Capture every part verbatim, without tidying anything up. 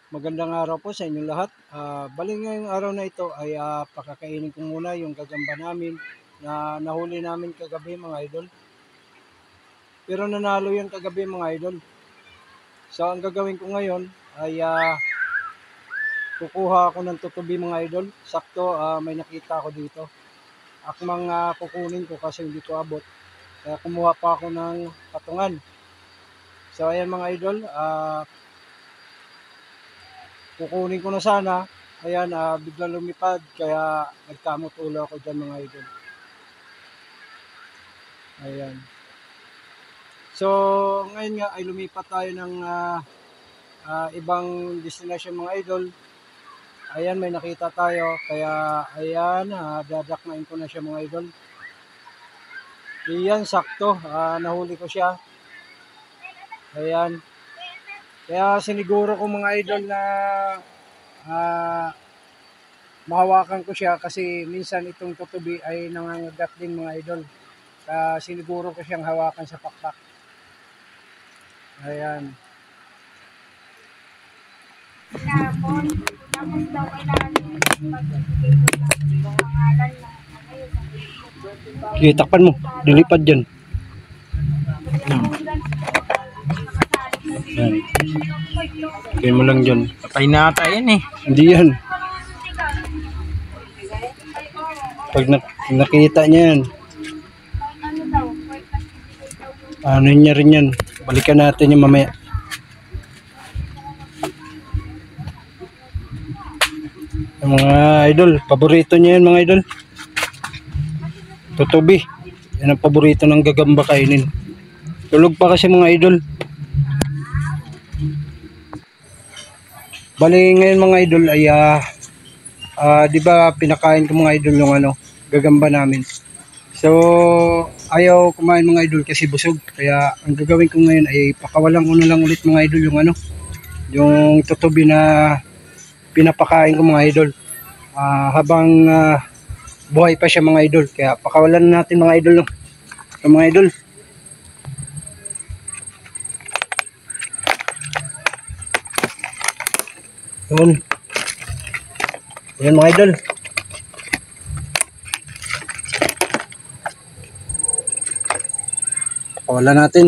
Magandang araw po sa inyong lahat. Ah, bali ngayong araw na ito ay ah, pakakainin ko muna yung gagamba namin na nahuli namin kagabi mga idol. Pero nanalo yan kagabi mga idol. So ang gagawin ko ngayon ay ah, kukuha ako ng tutubi mga idol. Sakto ah, may nakita ako dito. Akmang ah, kukunin ko kasi hindi ko abot. Kaya kumuha pa ako ng patungan. So ayan mga idol, ah, kukunin ko na sana. Ayan, ah, bigla lumipad kaya nagkamot ulo ako dyan mga idol. Ayan. So, ngayon nga ay lumipat tayo ng ah, ah, ibang destination mga idol. Ayan, may nakita tayo. Kaya, ayan, ah, dadakmain ko na siya mga idol. Iyan, sakto. Ah, nahuli ko siya. Ayan. Kaya siniguro ko mga idol na ah, mahawakan ko siya kasi minsan itong tutubi ay nangangagat din mga idol. Kaya siniguro ko siyang hawakan sa pakpak. Ayan. Tapos, tapos daw kailangan magbibigay ko ng pangalan na ano yun. Sige, takpan mo. Dilipad dyan. Ayan. Lagay mo lang dyan. Patay na ata yan eh. Hindi yan. Pag na nakita niya yan, Ano daw? ano niya rin yan. Balikan natin yung mamaya. Yung mga idol, paborito niya yan mga idol. Tutubi. Yan ang paborito ng gagamba kainin. Tulog pa kasi mga idol. Bali ngayon mga idol ay ah, ah, di ba pinakain ko mga idol yung ano, gagamba namin. So ayaw kumain mga idol kasi busog. Kaya ang gagawin ko ngayon ay pakawalan ko na lang ulit mga idol yung ano, yung tutubi na pinapakain ko mga idol. Ah, habang ah, buhay pa siya mga idol. Kaya pakawalan natin mga idol no. So, mga idol. Yun. Yan mga idol. Pakawalan natin.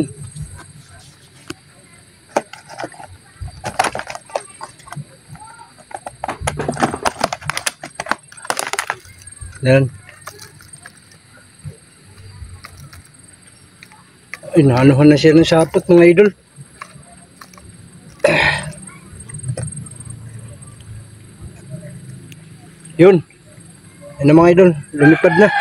Yan. Ay, nahanuhan na siya ng sapot mga idol. Yun. Yan na mga idol. Lumipad na.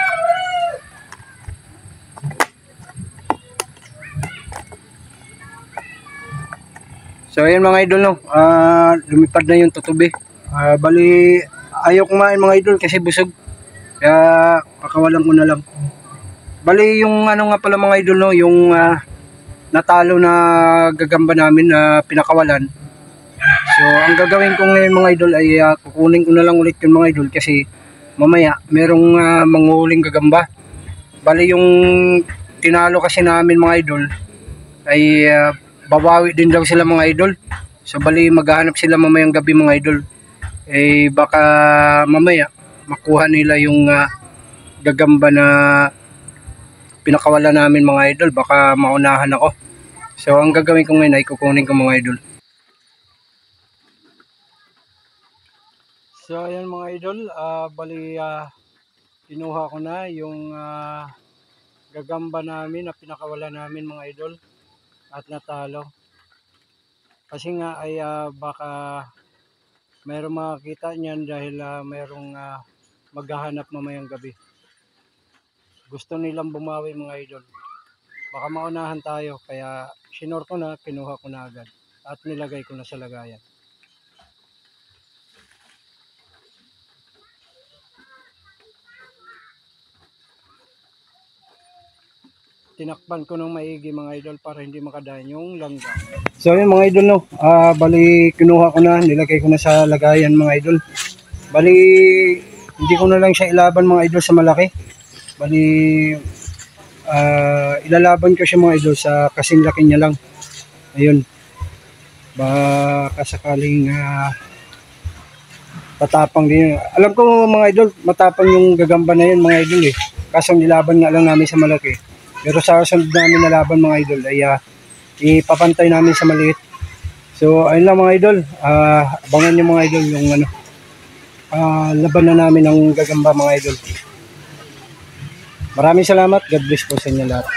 So ayan mga idol no. Uh, lumipad na yung tutubi. Uh, bali ayaw kumain mga idol kasi busog. Kaya pakawalan ko na lang. Bali yung ano nga pala mga idol no, yung uh, natalo na gagamba namin na pinakawalan. So ang gagawin ko ngayon mga idol ay uh, kukunin ko na lang ulit yung mga idol kasi mamaya merong uh, manghuling gagamba. Bali yung tinalo kasi namin mga idol ay uh, babawi din daw sila mga idol. So bali maghahanap sila mamayang gabi mga idol. Eh baka mamaya makuha nila yung uh, gagamba na pinakawala namin mga idol, baka maunahan ako. So ang gagawin ko ngayon ay kukunin ko mga idol. So ayan mga idol, uh, bali uh, kinuha ko na yung uh, gagamba namin na pinakawala namin mga idol at natalo. Kasi nga ay uh, baka mayroong makakita niyan dahil uh, mayroong uh, maghahanap mamayang gabi. Gusto nilang bumawi mga idol. Baka maunahan tayo kaya sinor ko na, kinuha ko na agad at nilagay ko na sa lagayan. Tinakpan ko ng maigi mga idol para hindi makadayan yung langga. So yun mga idol no, uh, bali kinuha ko na, nilagay ko na sa lagayan mga idol. Bali hindi ko na lang siya ilaban mga idol sa malaki. Bali uh, ilalaban ko siya mga idol sa kasing laki niya lang. Ayun. Baka sakaling ah, tatapang din. Alam ko mga idol, matapang yung gagamba na yun mga idol eh. Kaso nilaban nga lang namin sa malaki. Pero sa sunod namin na laban mga idol ay ah, ipapantay namin sa maliit. So ayun lang mga idol, ah, abangan nyo mga idol yung ano, ah, laban na namin ng gagamba mga idol. Maraming salamat, God bless po sa inyo lahat.